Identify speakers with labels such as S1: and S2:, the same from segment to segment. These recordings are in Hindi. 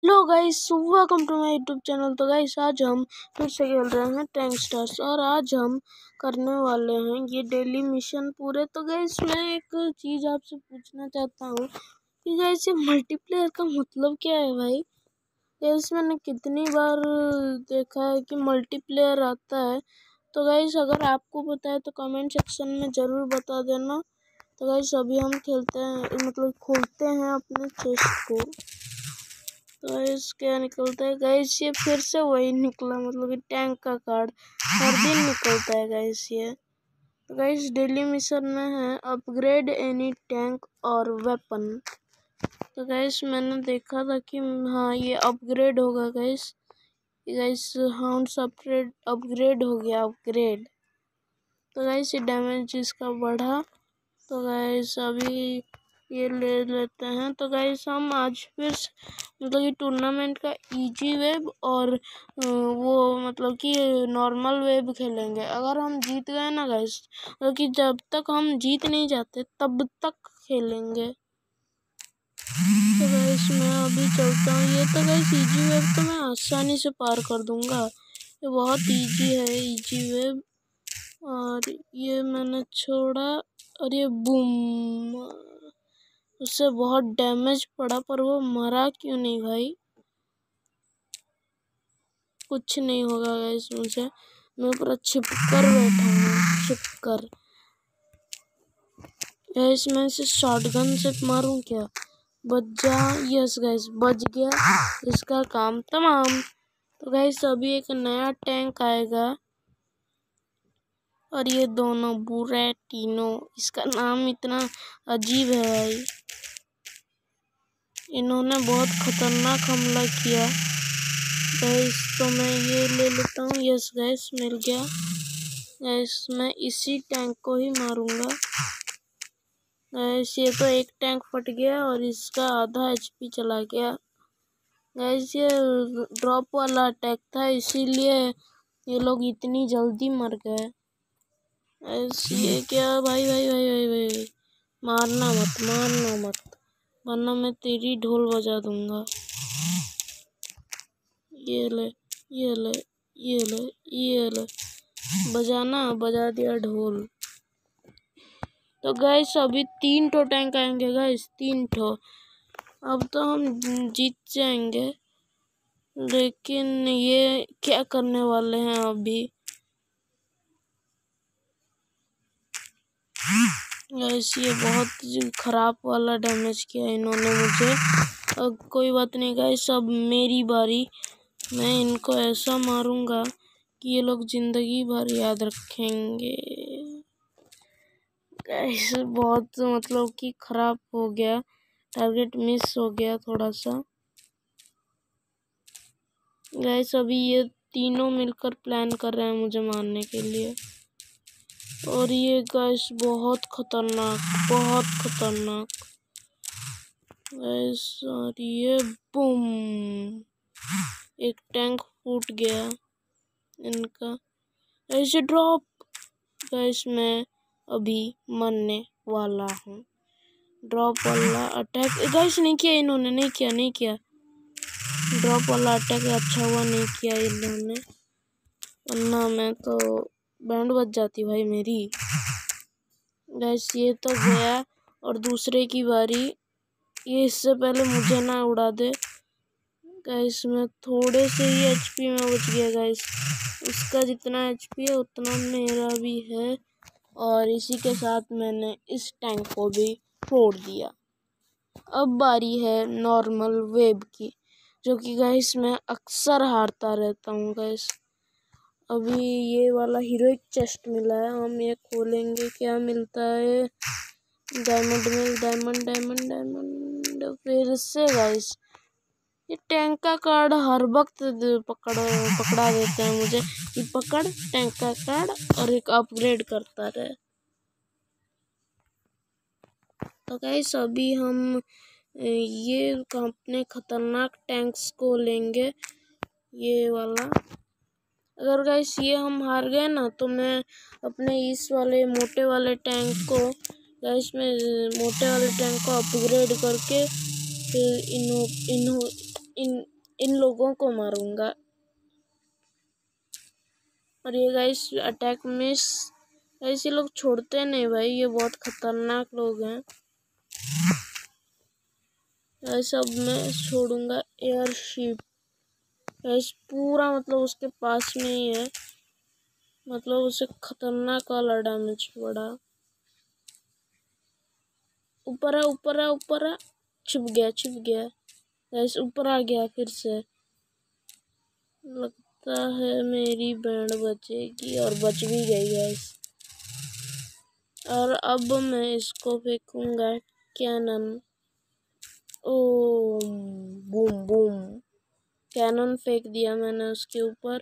S1: Hello guys, welcome to my YouTube channel. तो गाइस आज हम फिर से खेल रहे हैं टैंक स्टार्स और आज हम करने वाले हैं ये डेली मिशन पूरे। तो गाइस मैं एक चीज़ आपसे पूछना चाहता हूँ कि गाइस ये मल्टीप्लेयर का मतलब क्या है भाई। गाइस मैंने कितनी बार देखा है कि मल्टीप्लेयर आता है। तो गाइस अगर आपको पता है तो कमेंट सेक्शन में ज़रूर बता देना। तो गाइस अभी हम खेलते हैं, मतलब खोलते हैं अपने चेस्ट को। तो गाइस क्या निकलता है गाइस, ये फिर से वही निकला, मतलब कि टैंक का कार्ड हर दिन निकलता है गाइस ये। तो गाइस डेली मिशन में है अपग्रेड एनी टैंक और वेपन। तो गाइस मैंने देखा था कि हाँ ये अपग्रेड होगा गाइस। गाइस हाउंड्स अपग्रेड हो गया अपग्रेड। तो गाइस ये डैमेज इसका बढ़ा। तो गाइस अभी ये ले लेते हैं। तो गाइस हम आज फिर मतलब कि टूर्नामेंट का इजी वेब और वो मतलब कि नॉर्मल वेब खेलेंगे। अगर हम जीत गए ना गाइस, मतलब कि जब तक हम जीत नहीं जाते तब तक खेलेंगे। तो गाइस मैं अभी चलता हूँ। ये तो गाइस इजी वेब तो मैं आसानी से पार कर दूंगा, ये बहुत इजी है इजी वेब। और ये मैंने छोड़ा और ये बूम, उससे बहुत डैमेज पड़ा पर वो मरा क्यों नहीं भाई। कुछ नहीं होगा गाइस मुझे, मैं पूरा छिपकर बैठा हूँ, छिपकर। गाइस मैं इसे शॉटगन से मारूं क्या? बच जा। यस गाइस बच गया, इसका काम तमाम। तो गाइस अभी एक नया टैंक आएगा और ये दोनों बुरेटिनो, इसका नाम इतना अजीब है भाई। इन्होंने बहुत खतरनाक हमला किया गैस। तो मैं ये ले लेता हूँ। यस गैस मिल गया। गैस मैं इसी टैंक को ही मारूंगा। गैस ये तो एक टैंक फट गया और इसका आधा एचपी चला गया। गैस ये ड्रॉप वाला अटैक था, इसीलिए ये लोग इतनी जल्दी मर गए। गैस ये क्या भाई भाई भाई भाई भाई, मारना मत वरना मैं तेरी ढोल बजा दूंगा। ये ले ये ले ये ले ये ले, बजा दिया ढोल। तो गैस अभी 3 ठो टैंक आएंगे गैस, 3 ठो। अब तो हम जीत जाएंगे, लेकिन ये क्या करने वाले हैं अभी। गैस ये बहुत खराब वाला डैमेज किया इन्होंने मुझे। अब कोई बात नहीं गैस, अब मेरी बारी। मैं इनको ऐसा मारूंगा कि ये लोग जिंदगी भर याद रखेंगे। गैस बहुत मतलब कि खराब हो गया, टारगेट मिस हो गया थोड़ा सा। गैस अभी ये तीनों मिलकर प्लान कर रहे हैं मुझे मारने के लिए। और ये गैस बहुत खतरनाक गैस। और ये बूम, एक टैंक फूट गया इनका। ऐसे ड्रॉप। गैस मैं अभी मरने वाला हूँ। ड्रॉप वाला अटैक गैस नहीं किया इन्होंने, नहीं किया ड्रॉप वाला अटैक। अच्छा हुआ नहीं किया इन्होंने, वरना मैं तो बैंड बज जाती भाई मेरी। गैस ये तो गया और दूसरे की बारी। ये इससे पहले मुझे ना उड़ा दे। गैस मैं थोड़े से ही एचपी में बच गया गैस। उसका जितना एचपी है उतना मेरा भी है। और इसी के साथ मैंने इस टैंक को भी फोड़ दिया। अब बारी है नॉर्मल वेब की, जो कि गैस मैं अक्सर हारता रहता हूँ गैस। अभी ये वाला हीरोइक चेस्ट मिला है, हम ये खोलेंगे। क्या मिलता है? डायमंड फिर से गैस। ये टैंक का कार्ड हर वक्त पकड़ा देते हैं मुझे कि पकड़ टैंक का कार्ड और एक अपग्रेड करता रहे। तो गाइस अभी हम ये अपने खतरनाक टैंक्स को लेंगे, ये वाला। अगर गाइस ये हम हार गए ना तो मैं अपने इस वाले मोटे वाले टैंक को गाइस मैं मोटे वाले टैंक को अपग्रेड करके फिर इन लोगों को मारूंगा। और ये गाइस अटैक मिस। ऐसे लोग छोड़ते नहीं भाई, ये बहुत खतरनाक लोग हैं। ऐसा अब मैं छोड़ूंगा एयरशिप। ऐसे पूरा मतलब उसके पास में ही है, मतलब उसे खतरनाक वाला डैमेज पड़ा। ऊपर है ऊपर है ऊपर है, छुप गया छुप गया। ऐसे ऊपर आ गया फिर से। लगता है मेरी बैंड बचेगी, और बच भी गई गैस। और अब मैं इसको फेंकूंगा cannon. Oh boom boom, cannon फेंक दिया मैंने उसके ऊपर।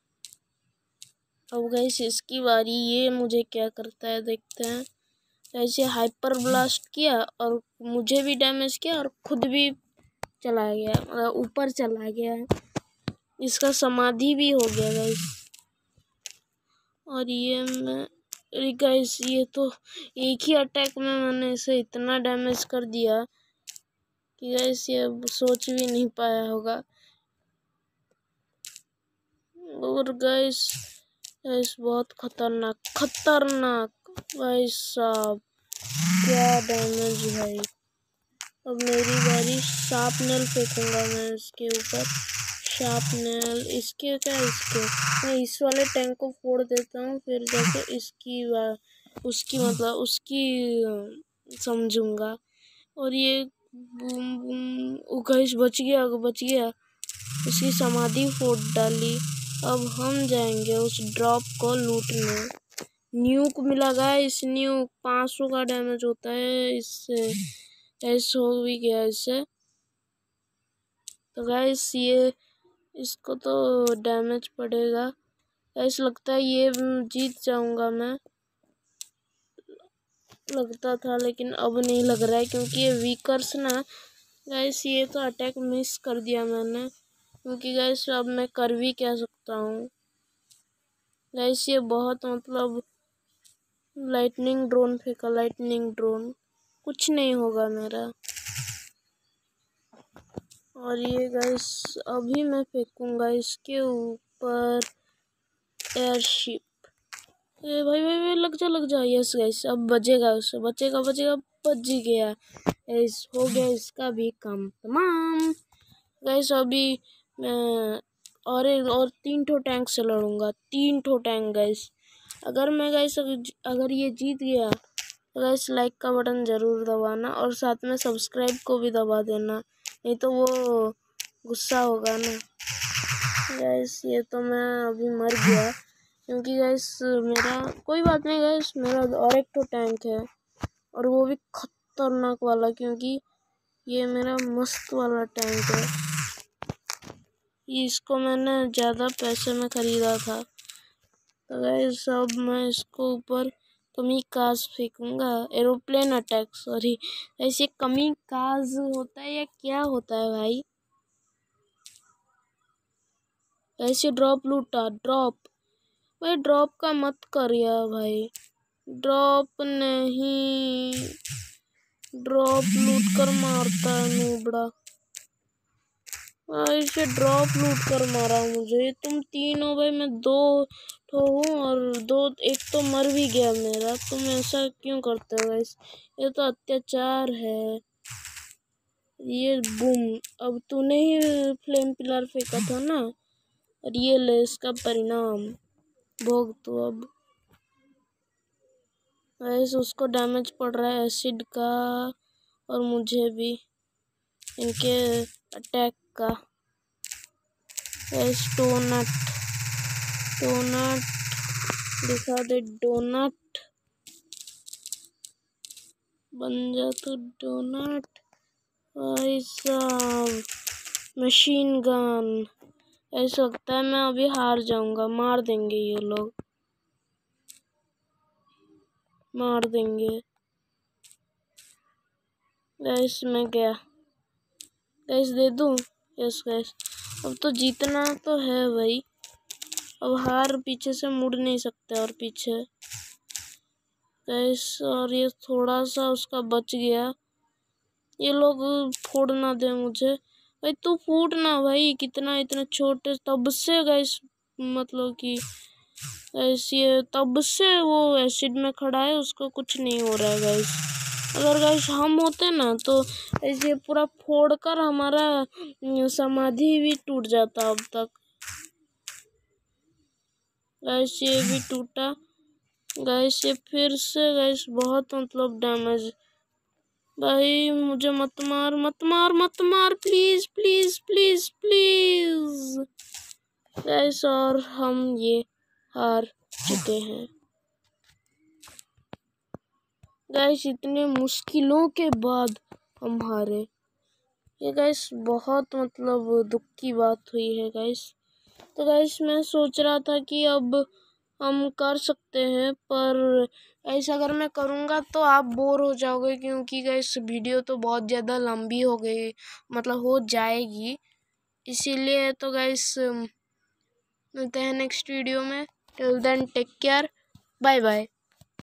S1: अब गैस इसकी बारी, ये मुझे क्या करता है देखते हैं। ऐसे हाइपर ब्लास्ट किया और मुझे भी डैमेज किया और खुद भी चला गया, मतलब ऊपर चला गया। इसका समाधि भी हो गया गैस। और ये मैं, अरे गैस ये तो एक ही अटैक में मैंने इसे इतना डैमेज कर दिया कि गैस ये सोच भी नहीं पाया होगा। और गैस गैस बहुत खतरनाक खतरनाक भाई साहब, क्या डैमेज भाई। अब मेरी बारी। शार्पनेल फेंकूंगा मैं इसके ऊपर। शार्पनेल इसके क्या, इसके मैं इस वाले टैंक को फोड़ देता हूँ, फिर जाके इसकी उसकी मतलब उसकी समझूंगा। और ये बूम बूम, गैस बच गया बच गया। उसकी समाधि फोड़ डाली। अब हम जाएंगे उस ड्रॉप को लूटने। न्यूक मिला गाइस, न्यूक 500 का डैमेज होता है इससे। ऐसा हो भी गया इससे। तो गाइस ये इसको तो डैमेज पड़ेगा। ऐसा लगता है ये जीत जाऊंगा मैं, लगता था, लेकिन अब नहीं लग रहा है क्योंकि ये वीकर्स ना गाइस, ये तो अटैक मिस कर दिया मैंने। क्योंकि गाइस अब मैं कर भी क्या सकता हूँ। गाइस ये बहुत मतलब लाइटनिंग ड्रोन फेंका, लाइटनिंग ड्रोन, कुछ नहीं होगा मेरा। और ये गाइस अभी मैं फेंकूंगा इसके ऊपर एयरशिप। ए भाई भाई भाई, लग जा। यस गाइस अब बजेगा, उससे बचेगा बचेगा, बच गया। ऐस हो गया इसका भी काम तमाम। गाइस अभी मैं और 3 ठो टैंक से लड़ूंगा, 3 ठो टैंक गाइस। अगर मैं गाइस अगर ये जीत गया तो गाइस लाइक का बटन ज़रूर दबाना, और साथ में सब्सक्राइब को भी दबा देना, नहीं तो वो गुस्सा होगा ना। गाइस ये तो मैं अभी मर गया, क्योंकि गाइस मेरा कोई बात नहीं गाइस, मेरा और एक तो टैंक है, और वो भी खतरनाक वाला, क्योंकि ये मेरा मस्त वाला टैंक है। इसको मैंने ज़्यादा पैसे में ख़रीदा था। तो गाइस अब मैं इसको ऊपर कमिकाज़ फेंकूंगा, एरोप्लेन अटैक, सॉरी। ऐसे कमिकाज़ होता है या क्या होता है भाई। ऐसे ड्रॉप लूटा, ड्रॉप भाई, ड्रॉप का मत करिए भाई, ड्रॉप नहीं, ड्रॉप लूट कर मारता है नूबड़ा। इसे ड्रॉप लूट कर मारा मुझे। तुम 3 हो भाई, मैं 2 तो हूँ, और 2 एक तो मर भी गया मेरा। तुम ऐसा क्यों करते हो गाइस, ये तो अत्याचार है। ये बूम, अब तूने ही फ्लेम पिलर फेंका था ना, और ये ले इसका परिणाम भोग तू अब। गाइस उसको डैमेज पड़ रहा है एसिड का, और मुझे भी इनके अटैक का। डोनट डोनट दिखा दे, डोनट बन जा तो डोनट। भाई साहब मशीन गन, ऐसा लगता है मैं अभी हार जाऊंगा। मार देंगे ये लोग, मार देंगे। गैस में गया, गैस दे दूं। यस गैस, अब तो जीतना तो है भाई, अब हार पीछे से मुड़ नहीं सकते। और पीछे गैस, और ये थोड़ा सा उसका बच गया। ये लोग फोड़ ना दे मुझे, भाई तू फूट ना भाई, कितना इतना छोटे तब से गाइस, मतलब कि ऐसे तब से वो एसिड में खड़ा है, उसको कुछ नहीं हो रहा है गाइस। अगर गाइस हम होते ना तो ऐसे पूरा फोड़कर हमारा समाधि भी टूट जाता अब तक। गाइस ये भी टूटा गाइस, ये फिर से गाइस बहुत मतलब डैमेज। भाई मुझे मत मार मत मार मत मार, please please please please guys. और हम ये हार चुके हैं गाइस, इतने मुश्किलों के बाद हम हारे। ये गाइस बहुत मतलब दुख की बात हुई है गाइस। तो गाइस मैं सोच रहा था कि अब हम कर सकते हैं, पर ऐसा अगर मैं करूँगा तो आप बोर हो जाओगे, क्योंकि गाइस वीडियो तो बहुत ज़्यादा लंबी हो गई, मतलब हो जाएगी। इसीलिए तो गाइस मिलते हैं नेक्स्ट वीडियो में। Till then take care, bye bye.